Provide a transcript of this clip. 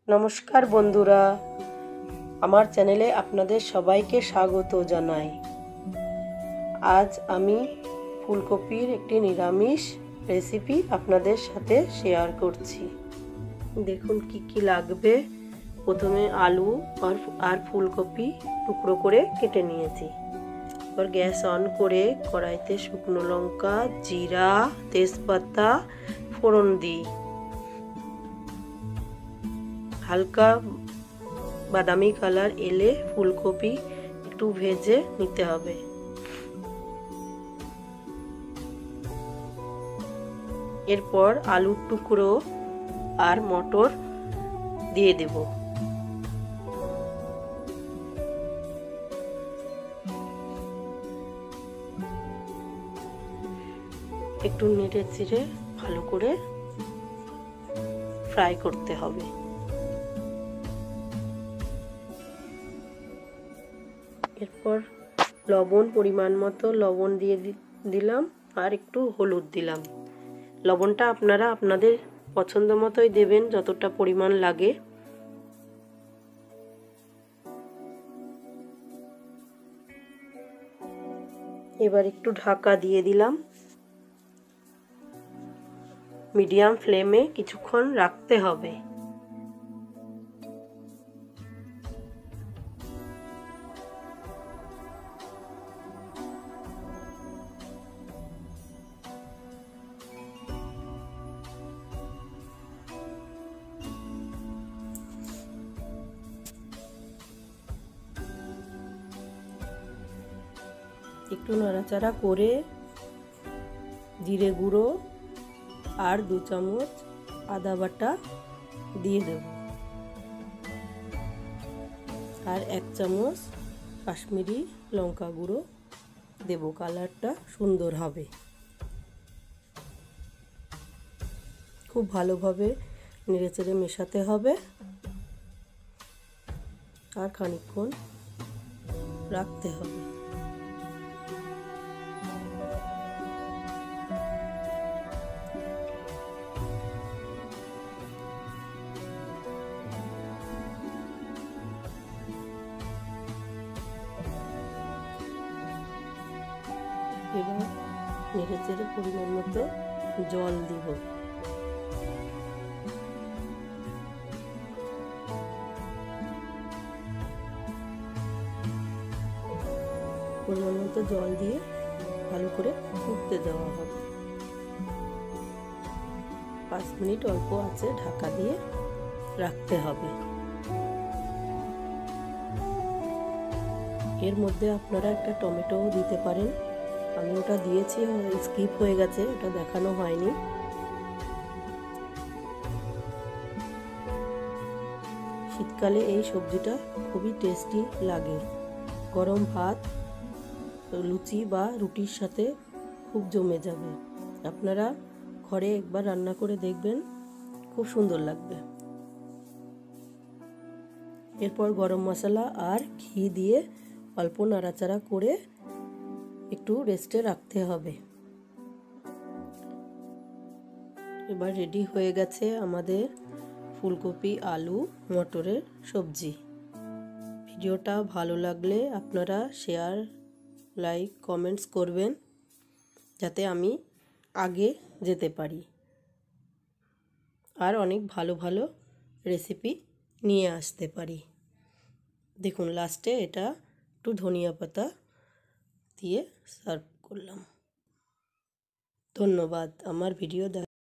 নমস্কার বন্ধুরা, আমার চ্যানেলে আপনাদের সবাইকে স্বাগত জানাই। আজ আমি ফুলকপির একটি নিরামিষ রেসিপি আপনাদের সাথে শেয়ার করছি। দেখুন কি কি লাগবে। প্রথমে আলু আর ফুলকপি টুকরো করে কেটে নিয়েছি। এবার গ্যাস অন করে কড়াইতে শুকনো লঙ্কা, জিরা, তেজপাতা ফোড়ন দিই। হালকা বাদামি কালার এলে ফুলকপি একটু ভেজে নিতে হবে। এরপর আলুর টুকরো আর মটর দিয়ে দেব। একটু নেড়ে চেড়ে ভালো করে ফ্রাই করতে হবে। এরপর লবণ পরিমাণ মতো লবণ দিয়ে দিলাম আর একটু হলুদ দিলাম। লবণটা আপনারা আপনাদের পছন্দ মতোই দেবেন, যতটা পরিমাণ লাগে। এবার একটু ঢাকা দিয়ে দিলাম। মিডিয়াম ফ্লেমে কিছুক্ষণ রাখতে হবে। একটু নাড়াচাড়া করে জিরে গুঁড়ো আর 2 চামচ আদা বাটা দিয়ে দেব আর 1 চামচ কাশ্মীরি লঙ্কা গুঁড়ো দেব। কালারটা সুন্দর হবে। খুব ভালোভাবে নেড়েচেড়ে মেশাতে হবে আর খানিকক্ষণ রাখতে হবে। এবার নেড়ে চেড়ে পরিমাণ মতো জল দিব। পরিমাণ মতো জল দিয়ে ভালো করে ফুটতে দেওয়া হবে। 5 মিনিট অল্প আছে ঢাকা দিয়ে রাখতে হবে। এর মধ্যে আপনারা একটা টমেটোও দিতে পারেন। আমি ওটা দিয়েছি, স্কিপ হয়ে গেছে, ওটা দেখানো হয়নি। শীতকালে এই সবজিটা খুবই টেস্টি লাগে। গরম ভাত, লুচি বা রুটির সাথে খুব জমে যাবে। আপনারা ঘরে একবার রান্না করে দেখবেন, খুব সুন্দর লাগবে। এরপর গরম মশলা আর ঘি দিয়ে অল্প নাড়াচাড়া করে একটু রেস্টে রাখতে হবে। এবার রেডি হয়ে গেছে আমাদের ফুলকপি আলু মটরের সবজি। ভিডিওটা ভালো লাগলে আপনারা শেয়ার, লাইক, কমেন্টস করবেন, যাতে আমি আগে যেতে পারি আর অনেক ভালো ভালো রেসিপি নিয়ে আসতে পারি। দেখুন লাস্টে এটা একটু ধনিয়া পাতা দিয়ে সার্ভ করলাম। ধন্যবাদ আমার ভিডিও